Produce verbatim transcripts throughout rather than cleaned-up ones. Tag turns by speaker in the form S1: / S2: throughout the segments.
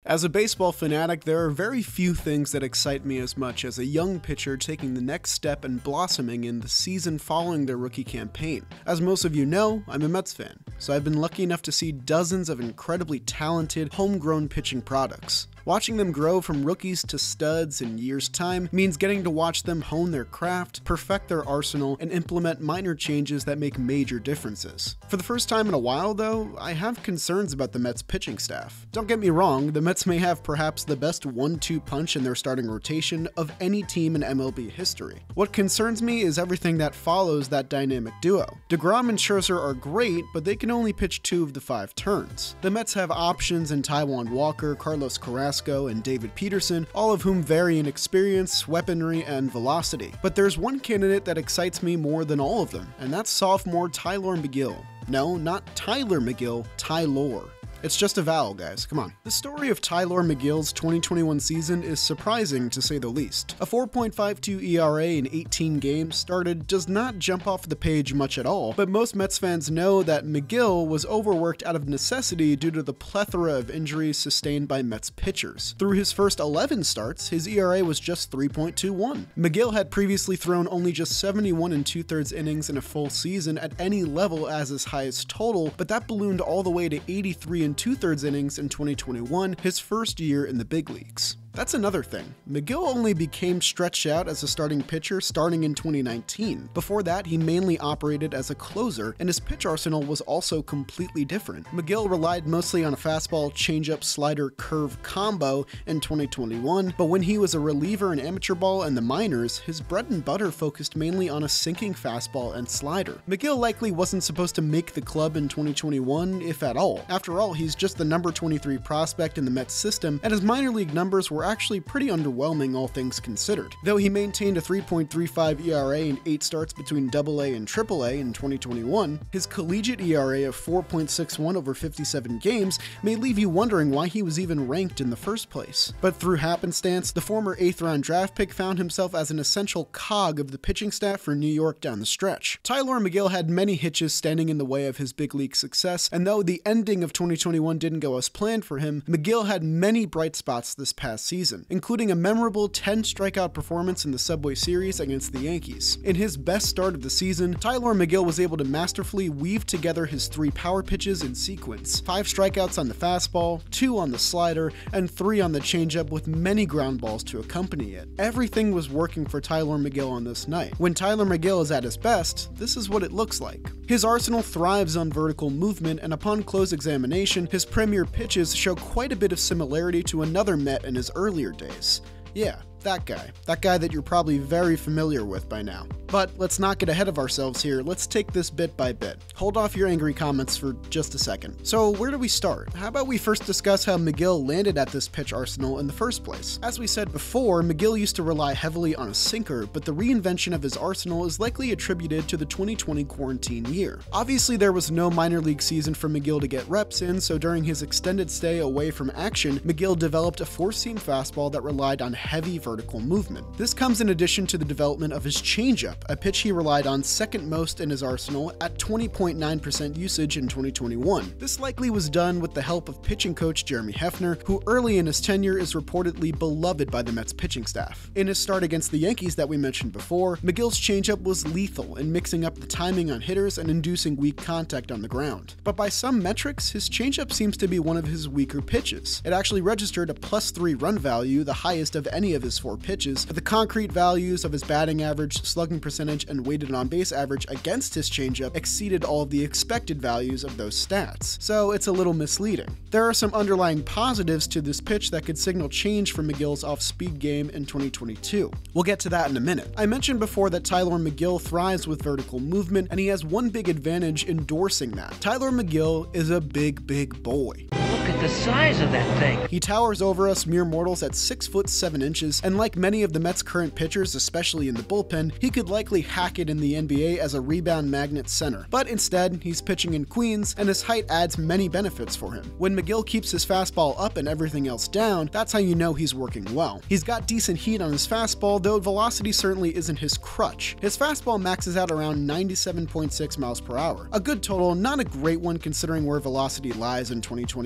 S1: As a baseball fanatic, there are very few things that excite me as much as a young pitcher taking the next step and blossoming in the season following their rookie campaign. As most of you know, I'm a Mets fan, so I've been lucky enough to see dozens of incredibly talented, homegrown pitching products. Watching them grow from rookies to studs in years' time means getting to watch them hone their craft, perfect their arsenal, and implement minor changes that make major differences. For the first time in a while, though, I have concerns about the Mets pitching staff. Don't get me wrong, the Mets may have perhaps the best one two punch in their starting rotation of any team in M L B history. What concerns me is everything that follows that dynamic duo. DeGrom and Scherzer are great, but they can only pitch two of the five turns. The Mets have options in Taijuan Walker, Carlos Carrasco, and David Peterson, all of whom vary in experience, weaponry, and velocity. But there's one candidate that excites me more than all of them, and that's sophomore Tylor Megill. No, not Tylor Megill, Tylor. It's just a vowel, guys, come on. The story of Tylor Megill's twenty twenty-one season is surprising to say the least. A four point five two E R A in eighteen games started does not jump off the page much at all, but most Mets fans know that Megill was overworked out of necessity due to the plethora of injuries sustained by Mets pitchers. Through his first eleven starts, his E R A was just three point two one. Megill had previously thrown only just seventy-one and two-thirds innings in a full season at any level as his highest total, but that ballooned all the way to eighty-three and two-thirds innings in twenty twenty-one, his first year in the big leagues. That's another thing. Megill only became stretched out as a starting pitcher starting in twenty nineteen. Before that, he mainly operated as a closer, and his pitch arsenal was also completely different. Megill relied mostly on a fastball, changeup, slider, curve combo in twenty twenty-one, but when he was a reliever in amateur ball and the minors, his bread and butter focused mainly on a sinking fastball and slider. Megill likely wasn't supposed to make the club in twenty twenty-one, if at all. After all, he's just the number twenty-three prospect in the Mets system, and his minor league numbers were actually pretty underwhelming all things considered. Though he maintained a three point three five E R A in eight starts between double A and triple A in twenty twenty-one, his collegiate E R A of four point six one over fifty-seven games may leave you wondering why he was even ranked in the first place. But through happenstance, the former eighth round draft pick found himself as an essential cog of the pitching staff for New York down the stretch. Tylor Megill had many hitches standing in the way of his big league success, and though the ending of twenty twenty-one didn't go as planned for him, Megill had many bright spots this past season. Season, including a memorable ten strikeout performance in the Subway Series against the Yankees. In his best start of the season, Tylor Megill was able to masterfully weave together his three power pitches in sequence: five strikeouts on the fastball, two on the slider, and three on the changeup with many ground balls to accompany it. Everything was working for Tylor Megill on this night. When Tylor Megill is at his best, this is what it looks like. His arsenal thrives on vertical movement, and upon close examination, his premier pitches show quite a bit of similarity to another Met in his earlier days. Yeah, that guy. That guy that you're probably very familiar with by now. But let's not get ahead of ourselves here, let's take this bit by bit. Hold off your angry comments for just a second. So where do we start? How about we first discuss how Megill landed at this pitch arsenal in the first place? As we said before, Megill used to rely heavily on a sinker, but the reinvention of his arsenal is likely attributed to the twenty twenty quarantine year. Obviously there was no minor league season for Megill to get reps in, so during his extended stay away from action, Megill developed a four-seam fastball that relied on heavy vertical movement. This comes in addition to the development of his changeup, a pitch he relied on second most in his arsenal at twenty point nine percent usage in twenty twenty-one. This likely was done with the help of pitching coach Jeremy Hefner, who early in his tenure is reportedly beloved by the Mets pitching staff. In his start against the Yankees that we mentioned before, Megill's changeup was lethal in mixing up the timing on hitters and inducing weak contact on the ground. But by some metrics, his changeup seems to be one of his weaker pitches. It actually registered a plus three run value, the highest of any of his four pitches, but the concrete values of his batting average, slugging percentage, and weighted on base average against his changeup exceeded all of the expected values of those stats, so it's a little misleading. There are some underlying positives to this pitch that could signal change for Megill's off-speed game in twenty twenty-two. We'll get to that in a minute. I mentioned before that Tylor Megill thrives with vertical movement, and he has one big advantage endorsing that. Tylor Megill is a big, big boy.
S2: Look at the size of that thing.
S1: He towers over us mere mortals at six foot seven inches, and like many of the Mets' current pitchers, especially in the bullpen, he could likely hack it in the N B A as a rebound magnet center. But instead, he's pitching in Queens, and his height adds many benefits for him. When Megill keeps his fastball up and everything else down, that's how you know he's working well. He's got decent heat on his fastball, though velocity certainly isn't his crutch. His fastball maxes out around ninety-seven point six miles per hour. A good total, not a great one considering where velocity lies in twenty twenty-one baseball.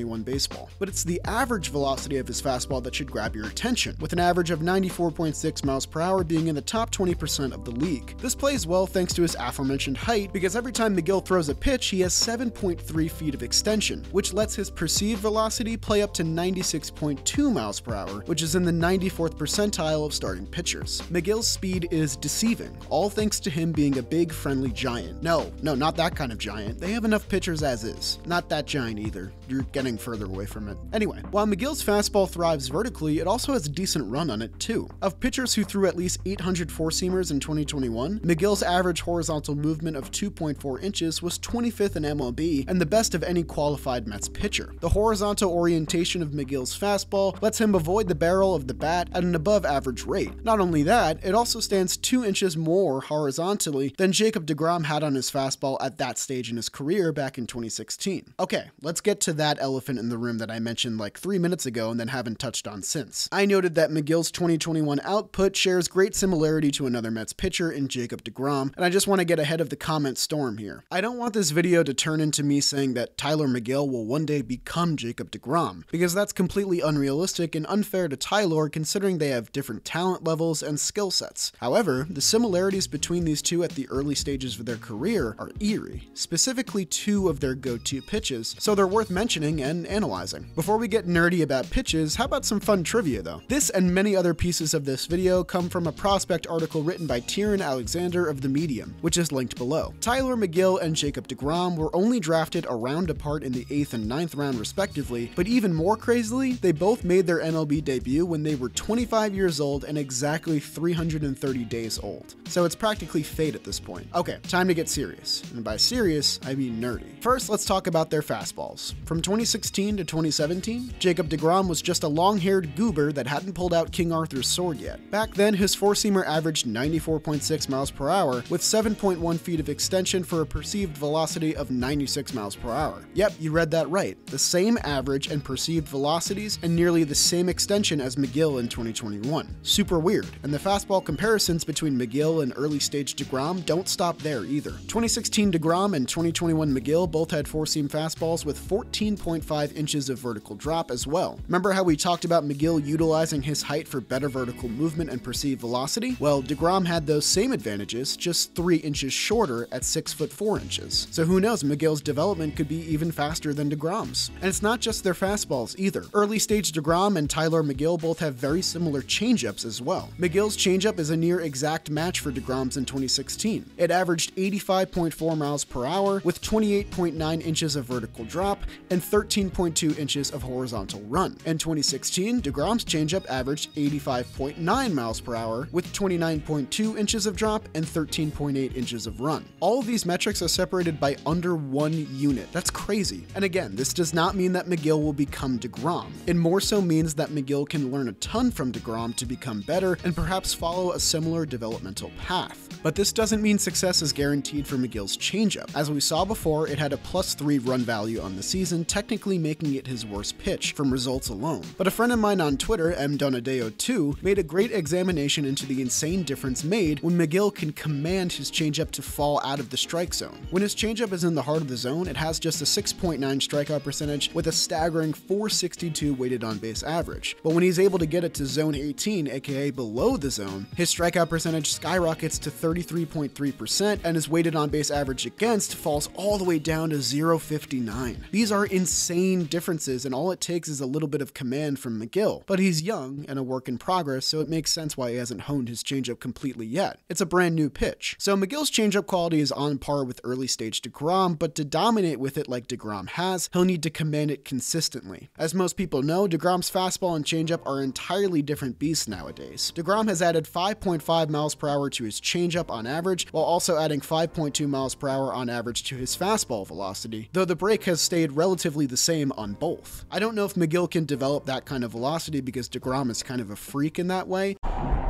S1: baseball. But it's the average velocity of his fastball that should grab your attention, with an average of ninety-four point six miles per hour being in the top twenty percent of the league. This plays well thanks to his aforementioned height, because every time Megill throws a pitch, he has seven point three feet of extension, which lets his perceived velocity play up to ninety-six point two miles per hour, which is in the ninety-fourth percentile of starting pitchers. Megill's speed is deceiving, all thanks to him being a big, friendly giant. No, no, not that kind of giant. They have enough pitchers as is. Not that giant either. You're getting further away from it. Anyway, while Megill's fastball thrives vertically, it also has a decent run on it too. Of pitchers who threw at least eight hundred four-seamers in twenty twenty-one, Megill's average horizontal movement of two point four inches was twenty-fifth in M L B and the best of any qualified Mets pitcher. The horizontal orientation of Megill's fastball lets him avoid the barrel of the bat at an above average rate. Not only that, it also stands two inches more horizontally than Jacob deGrom had on his fastball at that stage in his career back in twenty sixteen. Okay, let's get to that elephant in the room that I mentioned like three minutes ago and then haven't touched on since. I noted that Megill's twenty twenty-one output shares great similarity to another Mets pitcher in Jacob deGrom, and I just want to get ahead of the comment storm here. I don't want this video to turn into me saying that Tylor Megill will one day become Jacob deGrom, because that's completely unrealistic and unfair to Tylor considering they have different talent levels and skill sets. However, the similarities between these two at the early stages of their career are eerie, specifically two of their go-to pitches, so they're worth mentioning and analyzing. Before we get nerdy about pitches, how about some fun trivia though? This and many other pieces of this video come from a prospect article written by Tieran Alexander of The Medium, which is linked below. Tylor Megill and Jacob deGrom were only drafted a round apart in the eighth and ninth round respectively, but even more crazily, they both made their M L B debut when they were twenty-five years old and exactly three hundred thirty days old. So it's practically fate at this point. Okay, time to get serious. And by serious, I mean nerdy. First, let's talk about their fastballs. From twenty sixteen to twenty seventeen, Jacob deGrom was just a long-haired goober that hadn't pulled out King Arthur's sword yet. Back then, his four-seamer averaged ninety-four point six miles per hour with seven point one feet of extension for a perceived velocity of ninety-six miles per hour. Yep, you read that right. The same average and perceived velocities and nearly the same extension as Megill in twenty twenty-one. Super weird, and the fastball comparisons between Megill and early stage deGrom don't stop there either. twenty sixteen deGrom and twenty twenty-one Megill both had four-seam fastballs with fourteen point five inches of vertical drop as well. Remember how we talked about Megill utilizing his height for better vertical movement and perceived velocity? Well, deGrom had those same advantages, just three inches shorter at six foot four inches. So who knows, Megill's development could be even faster than deGrom's. And it's not just their fastballs either. Early stage deGrom and Tylor Megill both have very similar changeups as well. Megill's changeup is a near exact match for deGrom's in twenty sixteen. It averaged eighty-five point four miles per hour with twenty-eight point nine inches of vertical drop and thirteen point two inches of horizontal run. In twenty sixteen, deGrom's changeup averaged eighty-five point nine miles per hour with twenty-nine point two inches of drop and thirteen point eight inches of run. All of these metrics are separated by under one unit. That's crazy. And again, this does not mean that Megill will become deGrom. It more so means that Megill can learn a ton from deGrom to become better and perhaps follow a similar developmental path. But this doesn't mean success is guaranteed for Megill's changeup. As we saw before, it had a plus three run value on the season, technically making it his worst pitch from results alone. But a friend of mine on Twitter, M Donadeo two, made a great examination into the insane difference made when Megill can command his changeup to fall out of the strike zone. When his changeup is in the heart of the zone, it has just a six point nine strikeout percentage with a staggering four sixty-two weighted on base average. But when he's able to get it to zone eighteen, aka below the zone, his strikeout percentage skyrockets to thirty-three point three percent and his weighted on base average against falls all the way down to zero point five nine. These are insane differences, and all it takes is a little bit of command from Megill. But he's young and a work in progress, so it makes sense why he hasn't honed his changeup completely yet. It's a brand new pitch. So Megill's changeup quality is on par with early stage deGrom, but to dominate with it like deGrom has, he'll need to command it consistently. As most people know, deGrom's fastball and changeup are entirely different beasts nowadays. deGrom has added five point five miles per hour to his changeup on average, while also adding five point two miles per hour on average to his fastball velocity, though the break has stayed relatively the same on both. I don't know if Megill can develop that kind of velocity because deGrom is kind of a freak in that way.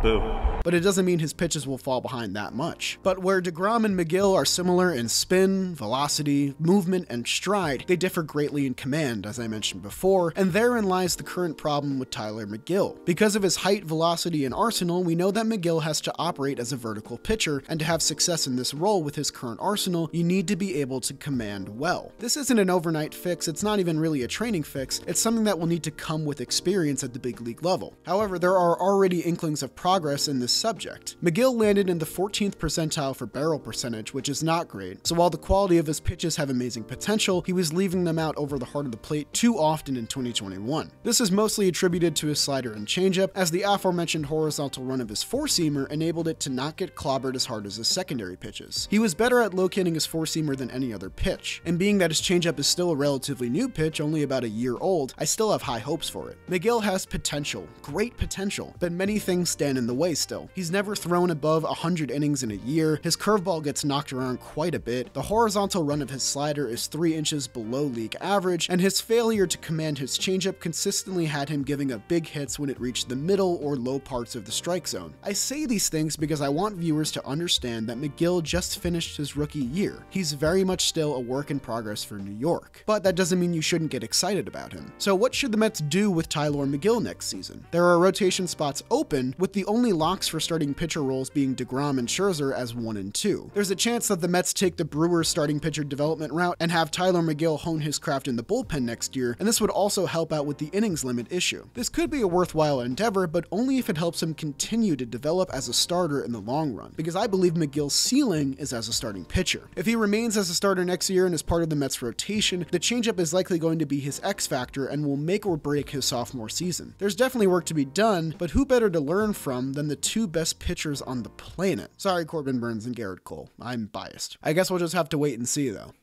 S3: Boo.
S1: But it doesn't mean his pitches will fall behind that much. But where DeGrom and Megill are similar in spin, velocity, movement, and stride, they differ greatly in command, as I mentioned before, and therein lies the current problem with Tylor Megill. Because of his height, velocity, and arsenal, we know that Megill has to operate as a vertical pitcher, and to have success in this role with his current arsenal, you need to be able to command well. This isn't an overnight fix, it's not even really a training fix, it's something that will need to come with experience at the big league level. However, there are already inklings of progress in this subject. Megill landed in the fourteenth percentile for barrel percentage, which is not great, so while the quality of his pitches have amazing potential, he was leaving them out over the heart of the plate too often in twenty twenty-one. This is mostly attributed to his slider and changeup, as the aforementioned horizontal run of his four-seamer enabled it to not get clobbered as hard as his secondary pitches. He was better at locating his four-seamer than any other pitch, and being that his changeup is still a relatively new pitch, only about a year old, I still have high hopes for it. Megill has potential, great potential, but many things stand in the way still. He's never thrown above one hundred innings in a year, his curveball gets knocked around quite a bit, the horizontal run of his slider is three inches below league average, and his failure to command his changeup consistently had him giving up big hits when it reached the middle or low parts of the strike zone. I say these things because I want viewers to understand that Megill just finished his rookie year. He's very much still a work in progress for New York, but that doesn't mean you shouldn't get excited about him. So what should the Mets do with Tylor Megill next season? There are rotation spots open, with the only locks for starting pitcher roles being DeGrom and Scherzer as one and two. There's a chance that the Mets take the Brewers starting pitcher development route and have Tylor Megill hone his craft in the bullpen next year, and this would also help out with the innings limit issue. This could be a worthwhile endeavor, but only if it helps him continue to develop as a starter in the long run, because I believe Megill's ceiling is as a starting pitcher. If he remains as a starter next year and is part of the Mets rotation, the changeup is likely going to be his X factor and will make or break his sophomore season. There's definitely work to be done, but who better to learn from than the two best pitchers on the planet? Sorry, Corbin Burns and Garrett Cole. I'm biased. I guess we'll just have to wait and see though.